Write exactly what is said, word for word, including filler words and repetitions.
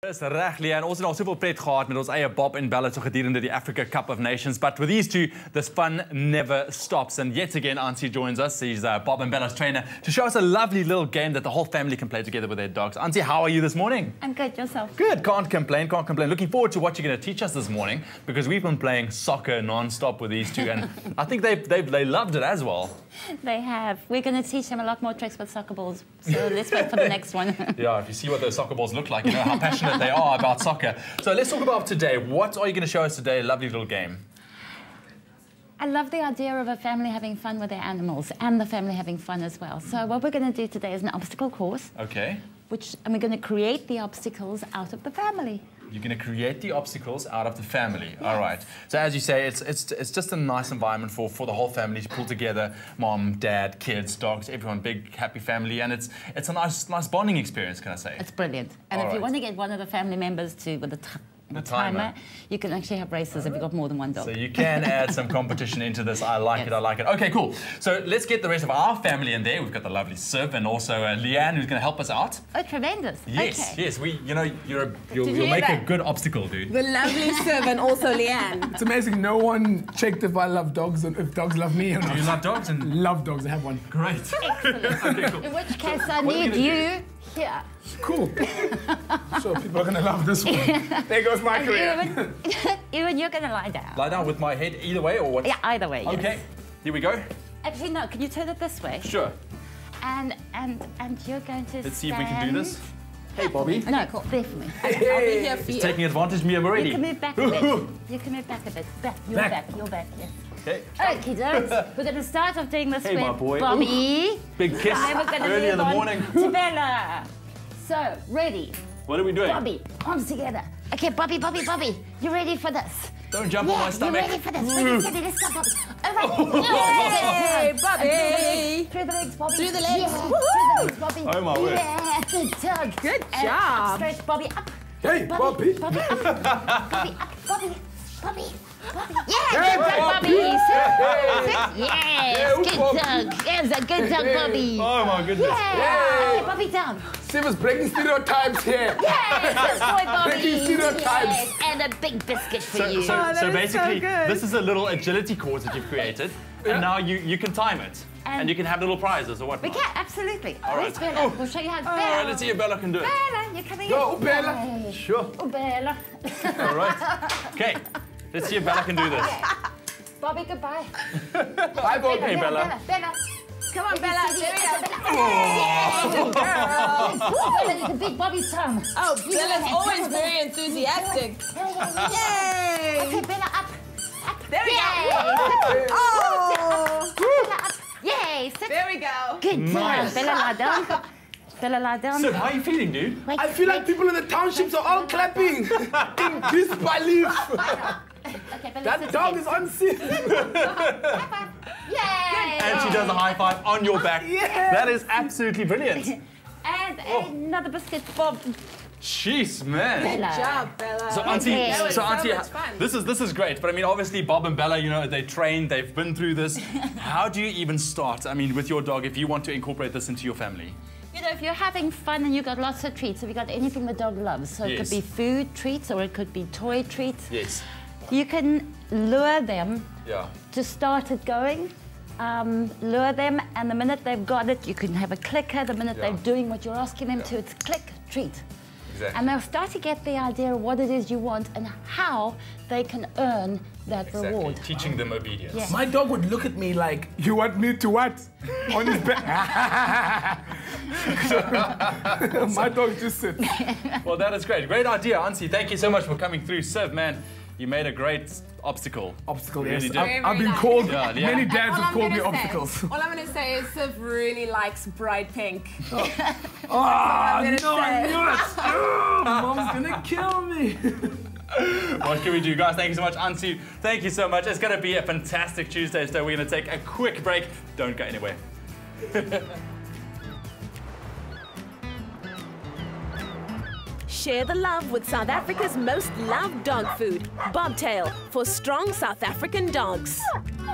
Dis reg, Leanne. Ons het al soveel pret gehad met ons eie Bob en Bella so gedurende die Africa Cup of Nations, but with these two, this fun never stops. And yet again, Auntie joins us. She's uh, Bob and Bella's trainer to show us a lovely little game that the whole family can play together with their dogs. Auntie, how are you this morning? I'm good. Yourself? Good. Can't complain. Can't complain. Looking forward to what you're going to teach us this morning because we've been playing soccer non-stop with these two, and I think they've, they've they loved it as well. They have. We're going to teach them a lot more tricks with soccer balls. So let's wait for the next one. Yeah, if you see what those soccer balls look like, you know how passionate they are about soccer. So let's talk about today. What are you going to show us today? A lovely little game. I love the idea of a family having fun with their animals and the family having fun as well. So what we're going to do today is an obstacle course. Okay. Which, and we're going to create the obstacles out of the family. You're going to create the obstacles out of the family. Yes. All right. So as you say, it's it's it's just a nice environment for for the whole family to pull together. Mom, dad, kids, dogs, everyone, big happy family, and it's it's a nice nice bonding experience. Can I say? It's brilliant. And All if you right. want to get one of the family members to with the, t The the timer, timer. you can actually have races if you've got more than one dog. So you can add some competition into this. I like Yes. it. I like it. Okay, cool. So let's get the rest of our family in there. We've got the lovely Siv and also uh, Leanne, who's going to help us out. Oh, tremendous. Yes, Okay. yes. We, you know, you're a, you'll, Did you'll you make hear a that? good obstacle, dude. The lovely Siv and also Leanne. It's amazing. No one checked if I love dogs and if dogs love me or Do not. you love dogs? And Love dogs. I have one. great. Excellent. Okay, cool. In which case, I What are we need gonna you here. Cool. Sure, people are gonna love this one. There goes my And career. Ewan, Ewan, you're going to lie down. Lie down with my head either way, or what? Yeah, either way. Yes. Okay. Here we go. Actually, no. Can you turn it this way? Sure. And and and you're going to. Let's see if we can do this. Hey, Bobby. No, there for me. I'll be here for you. Taking advantage of me already. You can move back a bit. You can move back a bit. Back. You're Back. back. You're back. Yes. Okay. Okay, dogs. We're going to start off doing this Hey, my with boy. Bobby. Big kiss And then we're going to early in the move on morning. to Bella. So, ready. What are we doing? Bobby, arms together. Okay, Bobby, Bobby, Bobby. You ready for this? Don't jump on my Yeah, you stomach. ready for this? Ready, steady, let's go, Bobby. All right. Hey, Bobby. Through the legs, Bobby. Through the legs. Yeah. Woohoo. Through the legs, Bobby. Oh, my word. Yeah, good dog. Good And job. Up straight, Bobby, up. Hey, Bobby, Bobby. Bobby, up. Bobby, up. Bobby, Bobby, Bobby. Yeah, Hey, good dog, Bobby. Bobby. Sit, sit. Yes, good Bobby. dog. Yes, a good dog, Bobby. Oh my goodness. Yeah. Okay, Bobby down. Siv is breaking stereotypes here. Yes, good boy, Bobby. Breaking stereotypes. Yes, and a big biscuit for So, you. so, Oh, that so is so basically, good. this is a little agility course that you've created, Yeah. and now you, you can time it, and, And- you can have little prizes or whatnot. We can, absolutely. All Where's right. Bella? Oh. We'll show you how to All right, Bella. let's see if Bella can do it. Bella, you're coming Go, in. Bella. Hey. Sure. Oh, Bella. All right. Okay. Let's see if Bella can do this. Bobby, goodbye. Bye, Bobby. Hey, Bella. Bella, Bella. Come on, Bella. There we go. Yeah, good girl. Bella, you can beat Bobby's tongue. Oh, Yeah, Bella's come always on, very enthusiastic. Yeah, yeah, yeah. Yay. Okay, Bella, up. Up. There we Yay. go. Oh. Bella, up. Yay, sit. There we go. Good Nice. job. Bella, lie down. Bella, lie down. So, how are you feeling, dude? Wait, I feel like wait. people in the townships are all clapping in disbelief. Okay, Bella, That sit dog again. is unseen. Yay. And she does a high five on your back. Yeah. That is absolutely brilliant. And Oh. another biscuit for Jeez, man. Good Bella. job, Bella. So, Auntie, Okay. That was so so Auntie, much fun. this is this is great. But I mean, obviously, Bob and Bella, you know, they trained, they've been through this. How do you even start? I mean, with your dog, if you want to incorporate this into your family. You know, if you're having fun and you've got lots of treats, if you've got anything the dog loves, so it Yes. could be food treats or it could be toy treats, Yes. you can lure them Yeah. to start it going. Um, lure them, and the minute they've got it, you can have a clicker. The minute Yeah. they're doing what you're asking them to, it's click, treat. Exactly. And they'll start to get the idea of what it is you want and how they can earn that Exactly. reward. Teaching them obedience. Yeah. My dog would look at me like, you want me to what? On his back. My dog just sits. Well, that is great. Great idea, Auntie. Thank you so much for coming through. Siv, man, you made a great obstacle. Obstacle, Really yes. did. I've, Very, I've been very called, nice. Yeah, yeah. many dads All have I'm called me gonna say- obstacles. All I'm going to say is Siv really likes bright pink. Ah, I'm no, gonna I say. knew it. Oh, Mom's gonna kill me. What can we do, guys? Thank you so much, Auntie. Thank you so much. It's going to be a fantastic Tuesday, so we're going to take a quick break. Don't go anywhere. Share the love with South Africa's most loved dog food, Bobtail, for strong South African dogs.